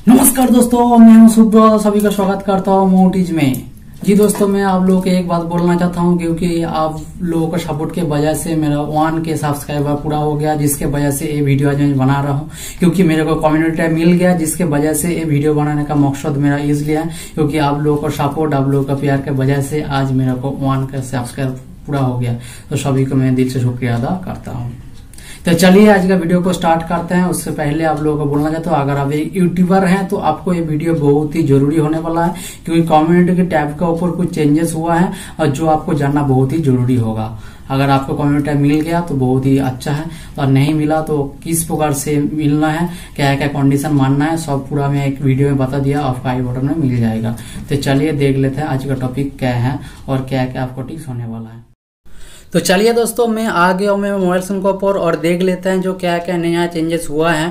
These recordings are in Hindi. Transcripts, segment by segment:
नमस्कार दोस्तों, मैं हूं सुब्रत। सभी का स्वागत करता हूं मोटिज में। जी दोस्तों, मैं आप लोगों को एक बात बोलना चाहता हूं क्योंकि आप लोगों का सपोर्ट के वजह से मेरा 1K सब्सक्राइबर पूरा हो गया, जिसके वजह से ये वीडियो आज मैं बना रहा हूं। क्योंकि मेरे को कम्युनिटी मिल गया, जिसके वजह से ये वीडियो बनाने का मकसद मेरा इसलिए है क्योंकि आप लोगों का सपोर्ट, आप लोगों का प्यार के वजह से आज मेरे को 1K सब्सक्राइबर पूरा हो गया। तो सभी को मैं दिल से शुक्रिया अदा करता हूँ। तो चलिए आज का वीडियो को स्टार्ट करते हैं। उससे पहले आप लोगों को बोलना चाहता हूँ, अगर आप एक यूट्यूबर हैं तो आपको ये वीडियो बहुत ही जरूरी होने वाला है क्योंकि कम्युनिटी के टैब के ऊपर कुछ चेंजेस हुआ है और जो आपको जानना बहुत ही जरूरी होगा। अगर आपको कम्युनिटी टैब मिल गया तो बहुत ही अच्छा है, और नहीं मिला तो किस प्रकार से मिलना है, क्या क्या कंडीशन मानना है, सब पूरा मैं एक वीडियो में बता दिया, आपको आई बटन में मिल जाएगा। तो चलिए देख लेते हैं आज का टॉपिक क्या है और क्या क्या आपको टिप्स होने वाला है। तो चलिए दोस्तों, मैं आ गया हूँ मैं मोबाइल फोन के ऊपर और देख लेते हैं जो क्या क्या नया चेंजेस हुआ है।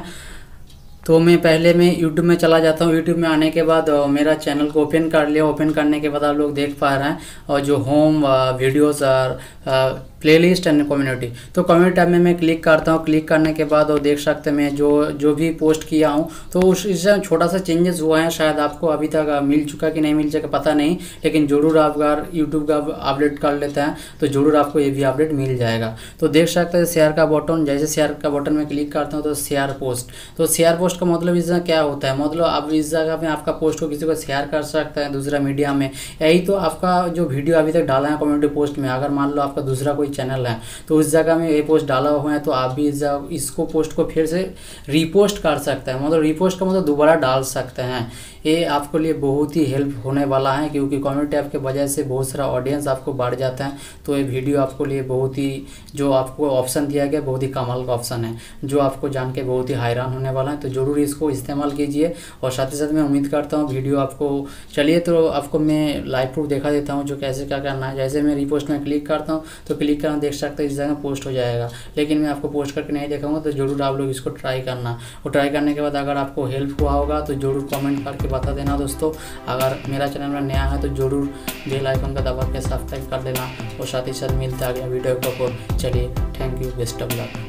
तो मैं पहले यूट्यूब में चला जाता हूँ। यूट्यूब में आने के बाद मेरा चैनल को ओपन कर लिया। ओपन करने के बाद आप लोग देख पा रहे हैं और जो होम वीडियोस और प्लेलिस्ट एंड कम्युनिटी, तो कम्युनिटी टैब में मैं क्लिक करता हूँ। क्लिक करने के बाद वो देख सकते हैं मैं जो भी पोस्ट किया हूँ तो इसमें छोटा सा चेंजेस हुआ है। शायद आपको अभी तक मिल चुका कि नहीं मिल चुका पता नहीं, लेकिन जरूर आप अगर यूट्यूब का अपडेट कर लेते हैं तो जरूर आपको ये भी अपडेट मिल जाएगा। तो देख सकते हैं शेयर का बटन, जैसे शेयर का बटन में क्लिक करता हूँ तो शेयर पोस्ट। तो शेयर पोस्ट का मतलब इसमें क्या होता है, मतलब आप इस जगह में आपका पोस्ट को किसी को शेयर कर सकते हैं दूसरा मीडिया में। यही तो आपका जो वीडियो अभी तक डाला है कम्युनिटी पोस्ट में, अगर मान लो आपका दूसरा कोई चैनल है तो उस जगह में ये पोस्ट डाला हुआ है तो आप भी इसको पोस्ट को फिर से रीपोस्ट कर सकते हैं। मतलब रीपोस्ट का मतलब दोबारा डाल सकते हैं। ये आपके लिए बहुत ही हेल्प होने वाला है क्योंकि कम्युनिटी टैब के वजह से बहुत सारा ऑडियंस आपको बढ़ जाता है। तो ये वीडियो आपको लिए बहुत ही, जो आपको ऑप्शन दिया गया बहुत ही कमाल का ऑप्शन है, जो आपको जान के बहुत ही हैरान होने वाला है। तो जरूर इसको इस्तेमाल कीजिए। और साथ ही साथ मैं उम्मीद करता हूँ वीडियो आपको, चलिए तो आपको मैं लाइव प्रूफ दिखा देता हूँ जो कैसे क्या करना है। जैसे मैं रीपोस्ट में क्लिक करता हूँ तो क्लिक करना देख सकते हैं इस जगह पोस्ट हो जाएगा, लेकिन मैं आपको पोस्ट करके नहीं दिखाऊंगा। तो जरूर आप लोग इसको ट्राई करना, और ट्राई करने के बाद अगर आपको हेल्प हुआ होगा तो जरूर कमेंट करके बता देना दोस्तों। अगर मेरा चैनल में नया है तो जरूर बेल आइकन का दबा के सब्सक्राइब कर देना, और साथ ही साथ मिलते हैं अगले वीडियो के ऊपर। चलिए, thank you, best of luck.